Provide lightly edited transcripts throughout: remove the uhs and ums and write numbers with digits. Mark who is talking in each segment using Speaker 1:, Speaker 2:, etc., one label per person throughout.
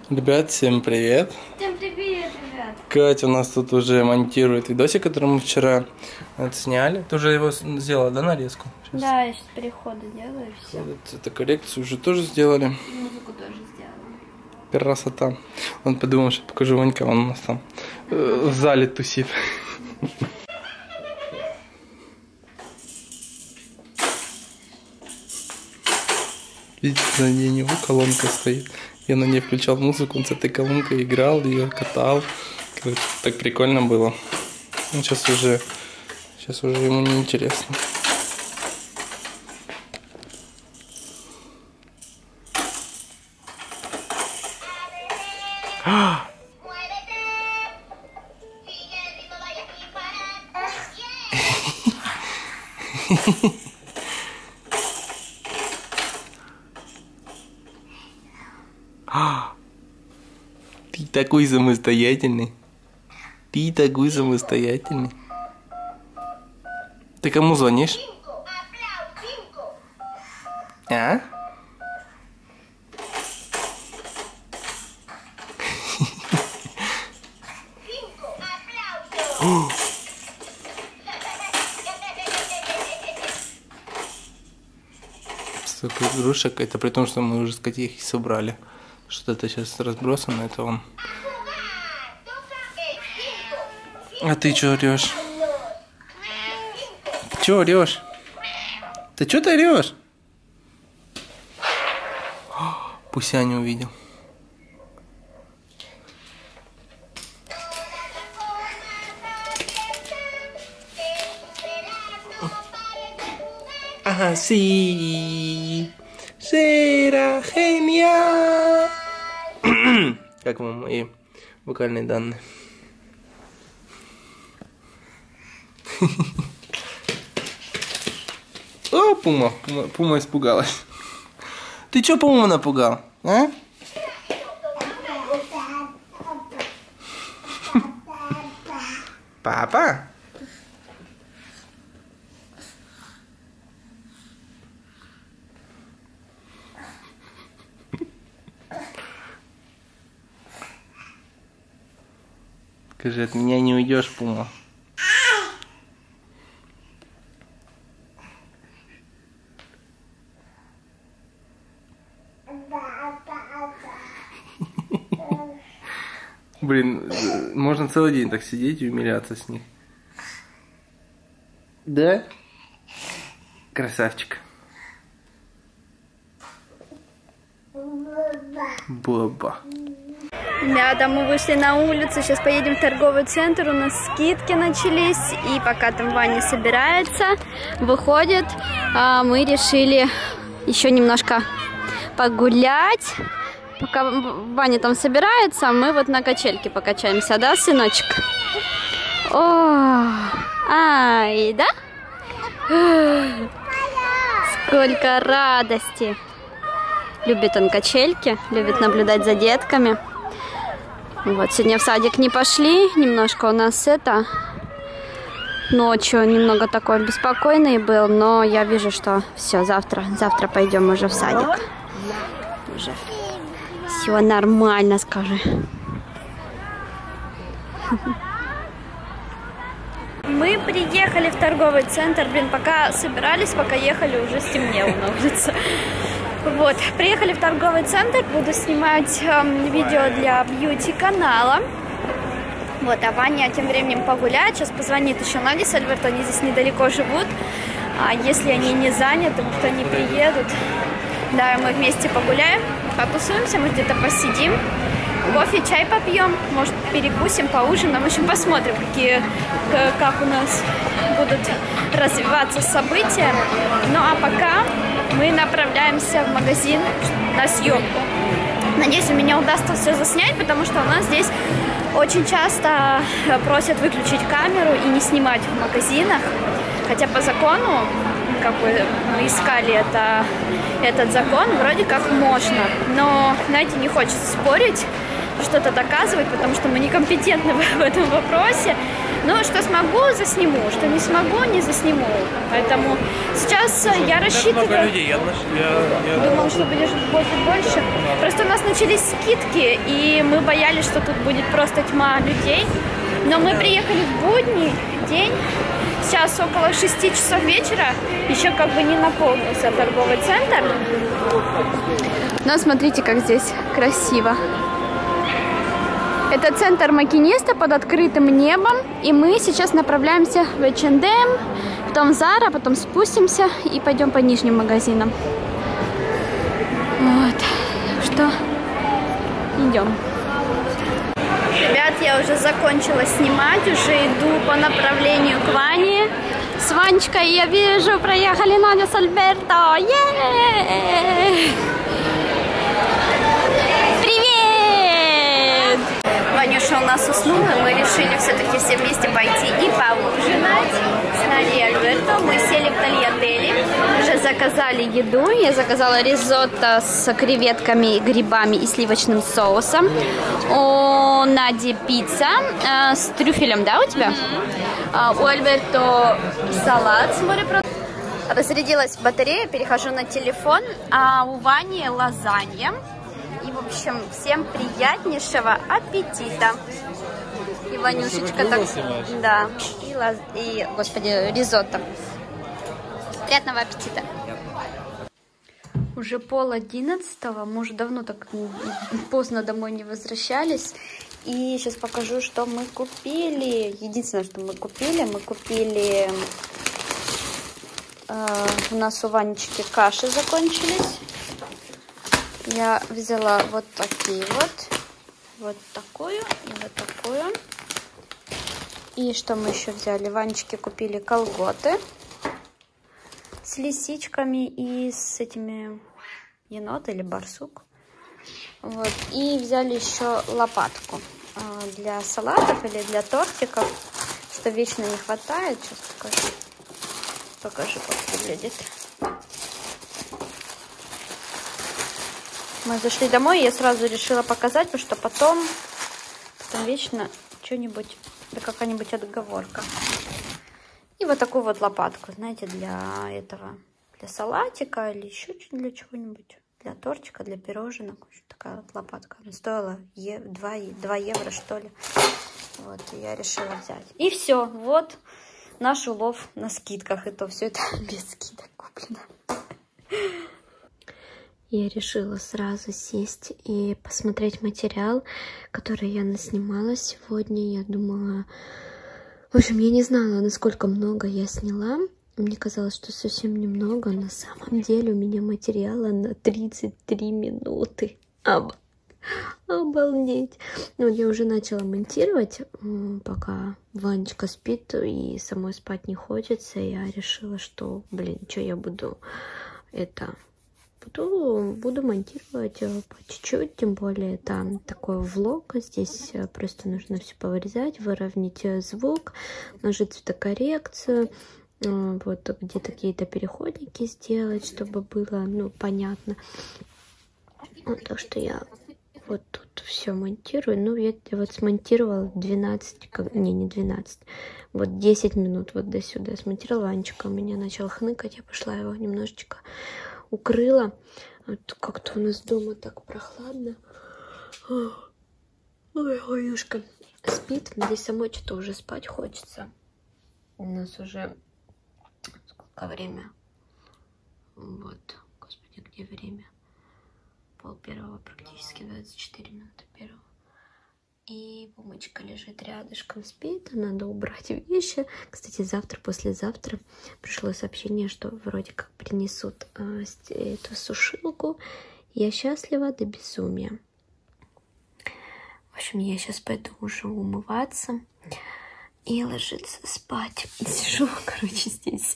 Speaker 1: Ребят, всем привет!
Speaker 2: Всем привет, ребят!
Speaker 1: Катя у нас тут уже монтирует видосик, который мы вчера отсняли. Ты уже его сделала, да, нарезку?
Speaker 2: Сейчас. Да, я сейчас переходы делаю, все.
Speaker 1: Это коррекцию уже тоже сделали.
Speaker 2: Музыку тоже сделала.
Speaker 1: Красота. Он подумал, что покажу Ванька, он у нас там в зале тусит. Видите, на него колонка стоит. Я на ней включал музыку, он с этой колонкой играл, ее катал. Короче, так прикольно было. Ну, сейчас уже ему не интересно. Ты такой самостоятельный. Ты такой самостоятельный. Ты кому звонишь? А? Столько игрушек. Это при том, что мы уже их собрали. Что-то сейчас разбросано, это он. А ты чё орёшь? Ты чё орёшь? Ты чё ты орёшь? Пуся не увидел. Ага, sí. Será genial. Как вам мои вокальные данные? О, Пума испугалась. Ты чё Пуму напугал, а? Папа? Скажи, от меня не уйдешь, Пума. Блин, можно целый день так сидеть и умиляться с них. Да? Красавчик. Боба.
Speaker 2: Ребята, мы вышли на улицу, сейчас поедем в торговый центр, у нас скидки начались, и пока там Ваня собирается, выходит, мы решили еще немножко погулять. Пока Ваня там собирается, мы вот на качельке покачаемся, да, сыночек? О, ай, да? Сколько радости! Любит он качельки, любит наблюдать за детками. Вот, сегодня в садик не пошли, немножко у нас ночью немного такой беспокойный был, но я вижу, что все, завтра пойдем уже в садик. Уже все нормально, скажи. Мы приехали в торговый центр, блин, пока собирались, пока ехали, уже стемнело на улице. Вот, приехали в торговый центр, буду снимать видео для бьюти-канала. Вот, а Ваня тем временем погуляет, сейчас позвонит еще Наде с Альберто, они здесь недалеко живут. А если они не заняты, может, они приедут. Да, мы вместе погуляем, потусуемся, мы где-то посидим, кофе, чай попьем, может, перекусим, поужинаем, в общем, посмотрим, как у нас будут развиваться события. Ну, а пока мы направляемся в магазин на съемку. Надеюсь, у меня удастся все заснять, потому что у нас здесь очень часто просят выключить камеру и не снимать в магазинах. Хотя по закону, как бы мы искали этот закон, вроде как можно. Но, знаете, не хочется спорить, что-то доказывать, потому что мы некомпетентны в этом вопросе. Ну, что смогу, засниму, что не смогу, не засниму. Поэтому сейчас я рассчитываю...
Speaker 1: Много людей. Я
Speaker 2: думала, что будет больше. Просто у нас начались скидки, и мы боялись, что тут будет просто тьма людей. Но мы приехали в будний день. Сейчас около 6 часов вечера. Еще как бы не наполнился торговый центр. Но смотрите, как здесь красиво. Это центр Макинеста под открытым небом. И мы сейчас направляемся в H&M, потом в Zara, потом спустимся и пойдем по нижним магазинам. Вот. Что? Идем. Ребят, я уже закончила снимать, уже иду по направлению к Ване. С Ванечкой я вижу, проехали Надя с Альберто. Привет! Ванюша у нас уснула, мы решили все-таки все вместе пойти и поужинать с Надей и Альберто. Мы сели в Тольяттелли, уже заказали еду. Я заказала ризотто с креветками, грибами и сливочным соусом. У Нади пицца с трюфелем, да, у тебя? У Альберто салат с морепродуктами. Разрядилась батарея, перехожу на телефон. А у Вани лазанья. И, в общем, всем приятнейшего аппетита. И Ванюшечка так... Да. И, господи, ризотто. Приятного аппетита. Уже 10:30. Мы уже давно так поздно домой не возвращались. И сейчас покажу, что мы купили. Единственное, что мы купили... у нас у Ванечки каши закончились. Я взяла вот такие вот. Вот такую и вот такую. И что мы еще взяли? Ванечке купили колготы с лисичками и с этими енот или барсук. Вот. И взяли еще лопатку для салатов или для тортиков, что вечно не хватает. Сейчас покажу, как выглядит. Мы зашли домой, и я сразу решила показать, потому что потом вечно что-нибудь, да какая-нибудь отговорка. И вот такую вот лопатку, знаете, для этого, для салатика или еще для чего-нибудь, для тортика, для пироженок. Такая вот лопатка. Она стоила 2 евро, что ли. Вот, и я решила взять. И все, вот наш улов на скидках. И то все это без скидок куплено. Я решила сразу сесть и посмотреть материал, который я наснимала сегодня. Я думала... В общем, я не знала, насколько много я сняла. Мне казалось, что совсем немного. На самом деле у меня материала на 33 минуты. Обалдеть. Ну, я уже начала монтировать, пока Ванечка спит и самой спать не хочется. Я решила, что, блин, что я буду это... Буду монтировать по чуть-чуть, тем более там такой влог. Здесь просто нужно все повырезать, выровнять звук, нажать цветокоррекцию, вот где-то какие-то переходники сделать, чтобы было, ну, понятно. Вот, так что я вот тут все монтирую. Ну, я вот смонтировала 12, не 12, вот 10 минут вот до сюда смонтировала. Ванечка у меня начал хныкать, я пошла его немножечко укрыла. Вот как-то у нас дома так прохладно. Ой, Ванюшка спит. Здесь самой что-то уже спать хочется. У нас уже сколько время? Вот, господи, где время? 12:30, практически 24 минуты первого. И Бумочка лежит рядышком, спит. Надо убрать вещи. Кстати, завтра, послезавтра пришло сообщение, что вроде как принесут эту сушилку. Я счастлива до безумия. В общем, я сейчас пойду уже умываться и ложиться спать. Сижу, короче, здесь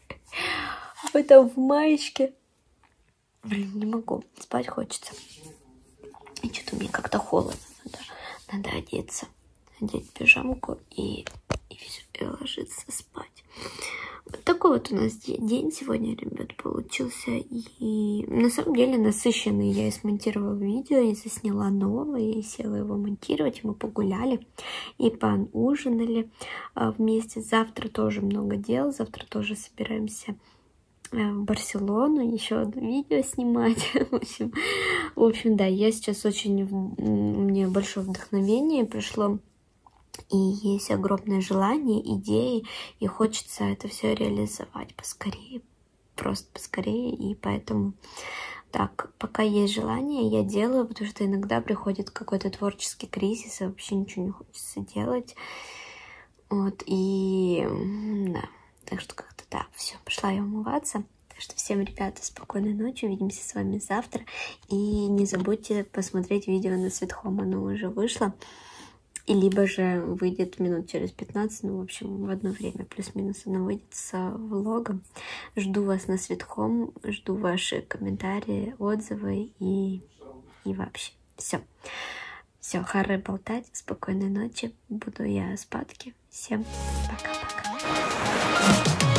Speaker 2: в маечке. Блин, не могу. Спать хочется. И что-то мне как-то холодно. Надо одеться, одеть пижамку и ложиться спать. Вот такой вот у нас день сегодня, ребят, получился. И на самом деле насыщенный. Я и смонтировала видео, и засняла новое, и села его монтировать. И мы погуляли, и поужинали вместе. Завтра тоже много дел. Завтра тоже собираемся в Барселону, еще одно видео снимать. В общем, да, я сейчас очень... Мне большое вдохновение пришло. И есть огромное желание, идеи, и хочется это все реализовать поскорее, просто поскорее. И поэтому так, пока есть желание, я делаю, потому что иногда приходит какой-то творческий кризис, и вообще ничего не хочется делать. Вот, и да, так что как-то да, все, пошла я умываться. Так что всем, ребята, спокойной ночи, увидимся с вами завтра. И не забудьте посмотреть видео на Sweet Home, оно уже вышло. И либо же выйдет минут через 15, ну, в общем, в одно время, плюс-минус, оно выйдет с влогом. Жду вас на Sweet Home, жду ваши комментарии, отзывы и вообще. Все, хоры болтать, спокойной ночи, буду я спадки. Всем пока-пока.